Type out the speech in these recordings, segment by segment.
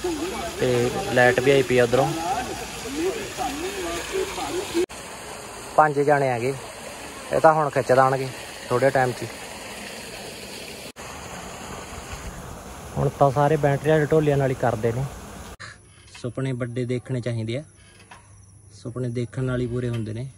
ਤੇ ਲਾਈਟ ਵੀ ਆਈ ਪਈ ਆ ਉਧਰੋਂ। 5 ਜਾਣੇ ਹੈਗੇ, ਇਹ ਤਾਂ ਹੁਣ ਖਿੱਚ ਦਾਣਗੇ ਥੋੜੇ ਟਾਈਮ 'ਚ। ਹੁਣ ਤਾਂ ਸਾਰੇ ਬੈਟਰੀਆਂ ਢੋਲੀਆਂ ਨਾਲ ਹੀ ਕਰਦੇ ਨੇ। ਸੁਪਨੇ ਵੱਡੇ ਦੇਖਣੇ ਚਾਹੀਦੇ ਆ, ਸੁਪਨੇ ਦੇਖਣ ਨਾਲ ਹੀ ਪੂਰੇ ਹੁੰਦੇ ਨੇ।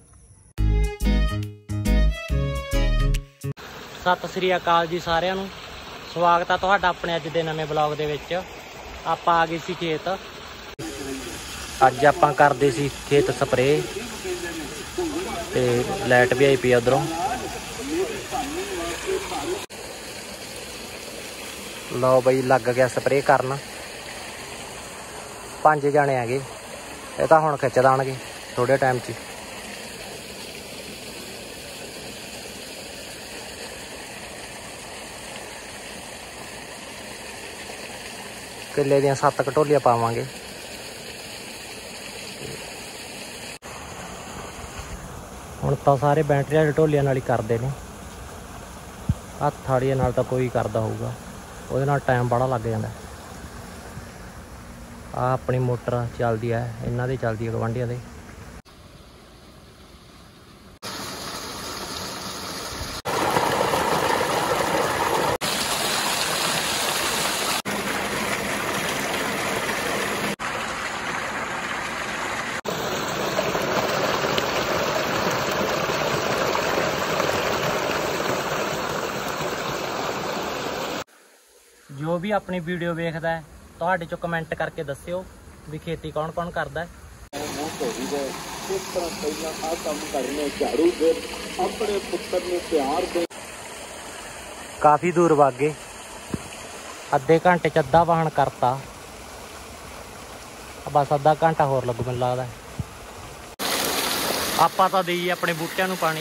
ਸਤਿ ਸ੍ਰੀ ਅਕਾਲ ਜੀ ਸਾਰਿਆਂ ਨੂੰ, ਸਵਾਗਤ ਆ ਤੁਹਾਡਾ ਆਪਣੇ ਅੱਜ ਦੇ ਨਵੇਂ ਬਲੌਗ ਦੇ ਵਿੱਚ। ਆਪਾਂ ਆ ਗਏ ਸੀ ਖੇਤ, ਅੱਜ ਆਪਾਂ ਕਰਦੇ ਸੀ ਖੇਤ ਸਪਰੇਅ ਤੇ ਲਾਈਟ ਵੀ ਆਈ ਪਈ ਆ ਉਧਰੋਂ। ਲਓ ਬਈ ਲੱਗ ਗਿਆ ਸਪਰੇਅ ਕਰਨ। 5 ਜਾਣੇ ਹੈਗੇ, ਇਹ ਤਾਂ ਹੁਣ ਖਿੱਚ ਦਾਣਗੇ ਥੋੜੇ ਟਾਈਮ 'ਚ। ਕਿੱਲੇ ਦੀਆਂ 7 ਕਟੋਲੀਆਂ ਪਾਵਾਂਗੇ। ਹੁਣ ਤਾਂ ਸਾਰੇ ਬੈਟਰੀਆਂ ਢੋਲੀਆਂ ਨਾਲ ਹੀ ਕਰਦੇ ਨੇ, ਹੱਥ ਵਾਲੀਆਂ ਨਾਲ ਤਾਂ ਕੋਈ ਕਰਦਾ ਹੋਊਗਾ, ਉਹਦੇ ਨਾਲ ਟਾਈਮ ਬੜਾ ਲੱਗ ਜਾਂਦਾ। ਆਹ ਆਪਣੀ ਮੋਟਰ ਚੱਲਦੀ ਹੈ, ਇਹਨਾਂ ਦੀ ਚੱਲਦੀ ਹੈ ਗਵਾਂਢੀਆਂ ਦੇ। ਜੋ ਵੀ ਆਪਣੀ ਵੀਡੀਓ ਵੇਖਦਾ ਹੈ, ਤੁਹਾਡੇ ਚੋਂ ਕਮੈਂਟ ਕਰਕੇ ਦੱਸਿਓ ਵੀ ਖੇਤੀ ਕੌਣ ਕੌਣ ਕਰਦਾ ਹੈ। ਕਾਫੀ ਦੂਰ ਵਗ ਗਏ, ਅੱਧੇ ਘੰਟੇ 'ਚ ਅੱਧਾ ਵਾਹਣ ਕਰਤਾ, ਬਸ ਅੱਧਾ ਘੰਟਾ ਹੋਰ ਲੱਗੂ ਮੈਨੂੰ ਲੱਗਦਾ। ਆਪਾਂ ਤਾਂ ਦੇਈਏ ਆਪਣੇ ਬੂਟਿਆਂ ਨੂੰ ਪਾਣੀ।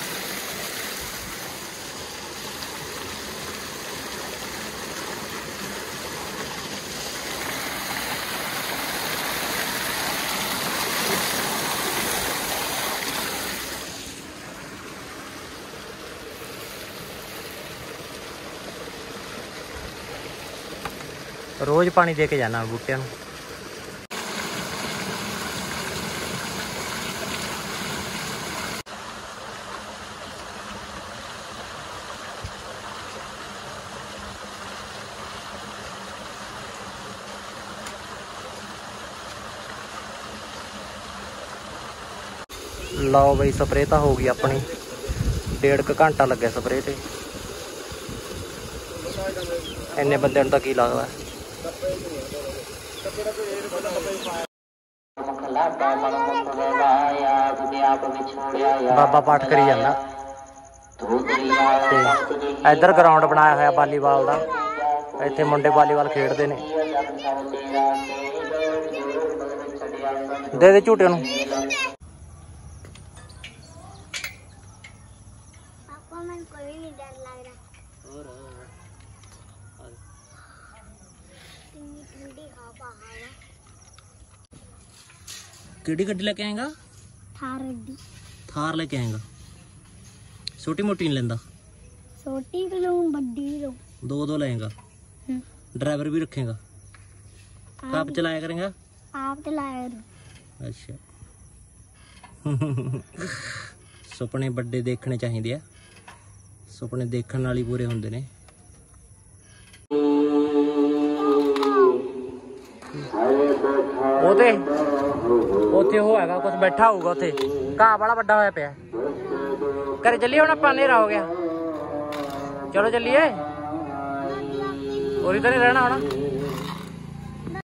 रोज पानी दे के जाना बूटियां नूं। लो बई स्प्रे तो हो गई अपनी, 1.5 घंटा लगे स्प्रे ते। इन्ने बंदे तो की लगता है। बाबा पाठ करी जाना। इधर ग्राउंड बनाया होया वालीबाल का, इत्थे मुंडे वालीबाल खेडते ने। दे दे झूटे नूं। किहड़ी गड्डी लेके आएगा? थार लेके आएगा। छोटी मोटी नहीं लेंदा? छोटी तो लूं, बड़ी लूं। दो लेगा। ड्राइवर भी रखेगा? आप चलाया करेंगे? आप चलाया करो। अच्छा। सुपने बड़े देखने चाहिए, सुपने देखने नाल ही पूरे होंदे ने। ਉੱਥੇ ਉਹ ਹੈਗਾ ਕੁਝ ਬੈਠਾ ਹੋਊਗਾ, ਉੱਥੇ ਘਾਹ ਬੜਾ ਵੱਡਾ ਹੋਇਆ ਪਿਆ। ਘਰੇ ਚੱਲੀਏ ਹੁਣ ਆਪਾਂ, ਹਨੇਰਾ ਹੋ ਗਿਆ। ਚਲੋ ਚੱਲੀਏ, ਉਰੀ ਤਾਂ ਨਹੀਂ ਰਹਿਣਾ ਹੁਣ।